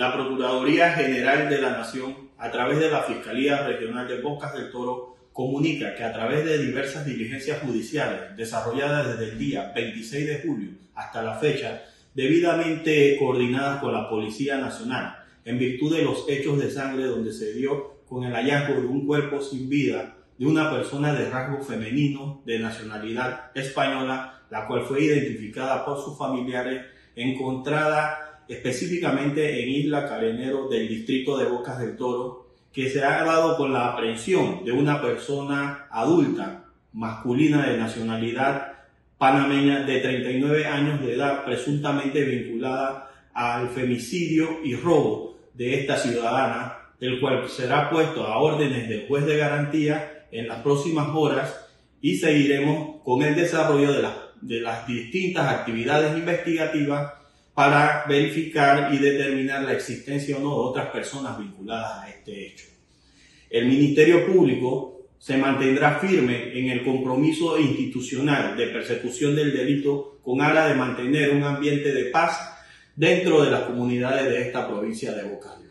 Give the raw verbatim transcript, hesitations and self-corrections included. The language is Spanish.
La Procuraduría General de la Nación, a través de la Fiscalía Regional de Bocas del Toro, comunica que a través de diversas diligencias judiciales desarrolladas desde el día veintiséis de julio hasta la fecha, debidamente coordinadas con la Policía Nacional, en virtud de los hechos de sangre donde se dio con el hallazgo de un cuerpo sin vida de una persona de rasgo femenino de nacionalidad española, la cual fue identificada por sus familiares, encontrada específicamente en Isla Carenero del distrito de Bocas del Toro, que se ha dado con la aprehensión de una persona adulta, masculina de nacionalidad panameña de treinta y nueve años de edad, presuntamente vinculada al femicidio y robo de esta ciudadana, el cual será puesto a órdenes del juez de garantía en las próximas horas, y seguiremos con el desarrollo de, la, de las distintas actividades investigativas para verificar y determinar la existencia o no de otras personas vinculadas a este hecho. El Ministerio Público se mantendrá firme en el compromiso institucional de persecución del delito con aras de mantener un ambiente de paz dentro de las comunidades de esta provincia de Bocas.